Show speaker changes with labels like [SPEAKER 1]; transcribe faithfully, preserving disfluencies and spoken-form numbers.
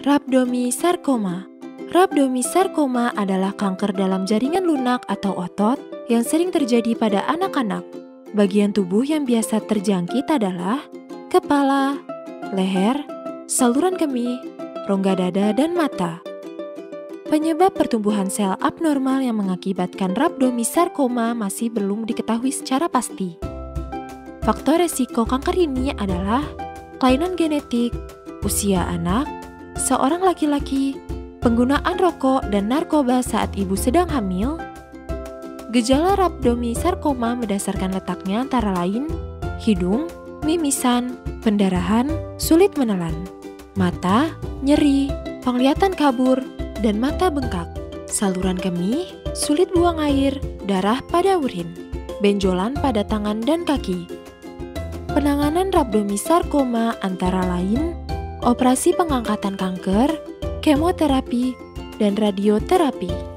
[SPEAKER 1] Rhabdomyosarcoma. Rhabdomyosarcoma adalah kanker dalam jaringan lunak atau otot yang sering terjadi pada anak-anak. Bagian tubuh yang biasa terjangkit adalah kepala, leher, saluran kemih, rongga dada, dan mata. Penyebab pertumbuhan sel abnormal yang mengakibatkan rhabdomyosarcoma masih belum diketahui secara pasti. Faktor resiko kanker ini adalah kelainan genetik, usia anak, seorang laki-laki, penggunaan rokok dan narkoba saat ibu sedang hamil. Gejala rhabdomyosarcoma berdasarkan letaknya antara lain hidung, mimisan, pendarahan, sulit menelan, mata, nyeri, penglihatan kabur, dan mata bengkak, saluran kemih, sulit buang air, darah pada urin, benjolan pada tangan dan kaki. Penanganan rhabdomyosarcoma antara lain operasi pengangkatan kanker, kemoterapi, dan radioterapi.